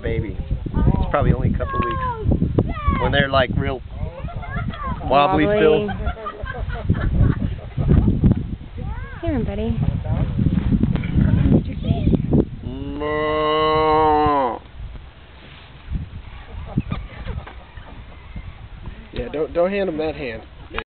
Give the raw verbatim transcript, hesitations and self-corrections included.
baby. It's probably only a couple of weeks. When they're like real wobbly, wobbly. still. Here, buddy. Yeah, don't don't hand him that hand.